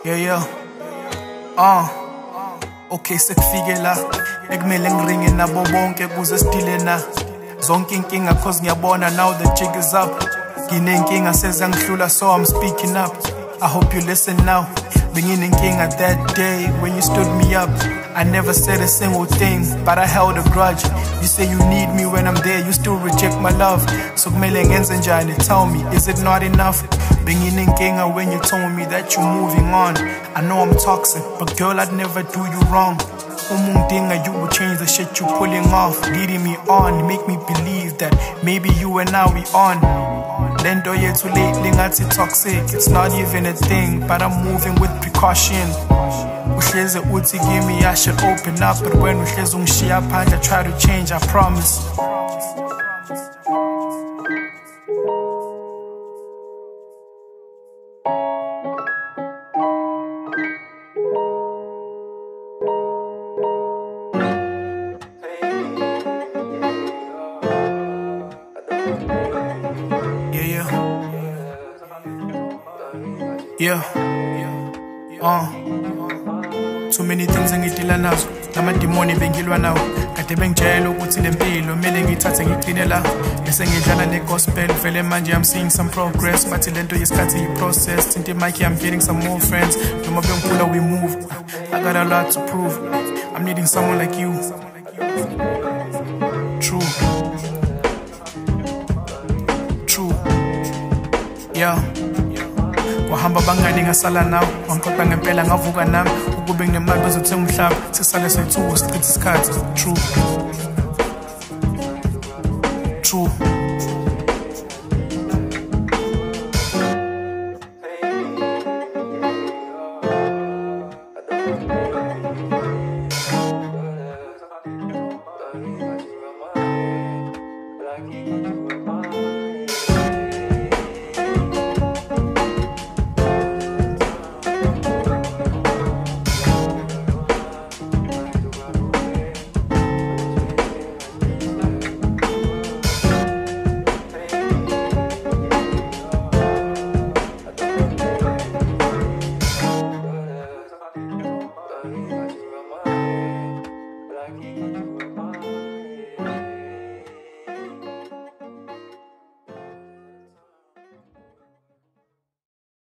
Yeah. Okay, sekufike la ekumele ngiringe nabo bonke kuze sidile na zonke inkinga cause ngiyabona now the jig is up. Nginenkinga sezangihlula so I'm speaking up. I hope you listen now. Benginenkinga that day when you stood me up. I never said a single thing, but I held a grudge. You say you need me when I'm there, you still reject my love. So kumele ngenze njani, tell me, is it not enough? Benginenkinga when you told me that you're moving on. I know I'm toxic, but girl, I'd never do you wrong. Umungdinga, you will change the shit you pulling off, leading me on, make me believe that maybe you and I we on. Lento yethu lately ngathi toxic, it's not even a thing, but I'm moving with precaution. Uhleze uthi give me, I should open up, but when uhleze ungishiya phandle, I try to change, I promise. Yeah. Too many things engidila nazo, namadimoni bengilwa nawo. Kade bengijayela ukuthi lempilo mele ngithathe ngigcine la. Bese ngidlala negospel, vele manje I'm seeing some progress. Bathi lento yesikhathi yi-process, into mic I'm getting some more friends. Noma bengikhula we move, I got a lot to prove. I'm needing someone like you. True. Yeah. Wahamba bangani ngasala nawo, wangixoxa ngempela ngavuka nami. Ukube nginemali bezothenga umhlaba, sisale sethu sichitha isikhathi. True. Like